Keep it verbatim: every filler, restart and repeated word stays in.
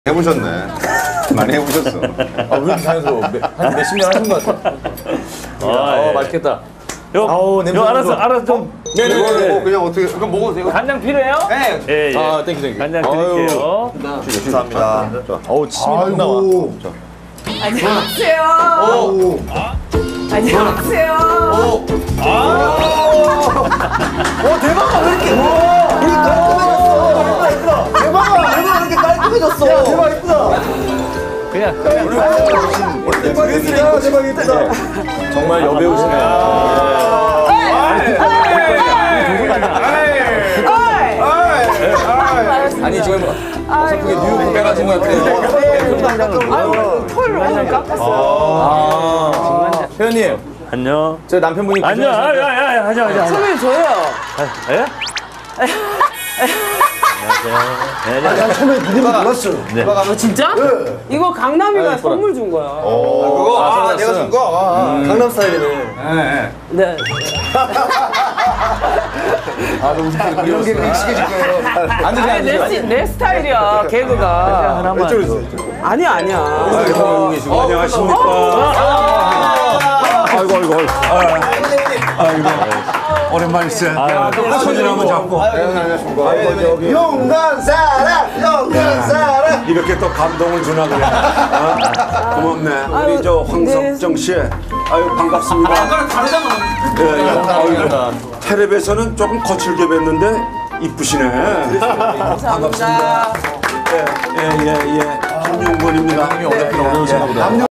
해보셨네. 많이 해보셨어. 아, 왜 이렇게 자연스러워? 한 몇십 년 하신 것 같아. 아, 어, 예. 맛있겠다. 요, 아우, 냄새 요 너무 알아서 좋아. 알아서 좀. 네네. 이거 뭐 그냥 어떻게 그럼 먹어도 되고. 간장 필요해요? 네. 예, 예. 아, 땡큐, 땡큐. 간장 아유. 드릴게요. 감사합니다. 어우, 침이 막 나와. 안녕하세요. 오. 안녕하세요. 오. 어, 대박아, 왜 이렇게. 우리 깔끔해졌어. 대박아, 대박 이렇게 깔끔해졌어. 야, 대박 이쁘다. 그냥. 대박 이쁘다, 대박 이쁘다. 정말 여배우시네. 아니, 지금 어설프게 뉴욕 빼가신 것 같아요. 아유, 털 오늘 깎았어요. 아, 회원님, 안녕. 저 남편분이 안녕. 아, 야, 야, 야, 하자, 하자. 하자. 선배님 저예요. 예? 안녕하세요. 네, 네. 처음에 누군지 몰랐어요. 네. 어, 진짜? 이거 강남이가 선물 준 거야. 그거 아, 내가 준 거. 아, 강남 스타일이네. 네. 아, 너무 좋다. 이런 게 익숙해질 거예요. 앉으세요, 아니, 내, 앉으세요. 스- 내 스타일이야, 개그가. 하나만. 아니야, 아니야. 안녕하십니까. 아이고 아이고 아이고 오랜만이세. 손을 한번 잡고 용감 사랑, 용감 사랑. 이렇게 또 감동을 주나 그래. 어? 고맙네. 우리 저 황석정 씨, 아유 반갑습니다. 아까랑 다르잖아. 예, 텔레비에서는 조금 거칠게 뵀는데 이쁘시네. 감사합니다. 예예예 예, 예, 예. 김용건입니다. 어렵긴 어려우신가 보다.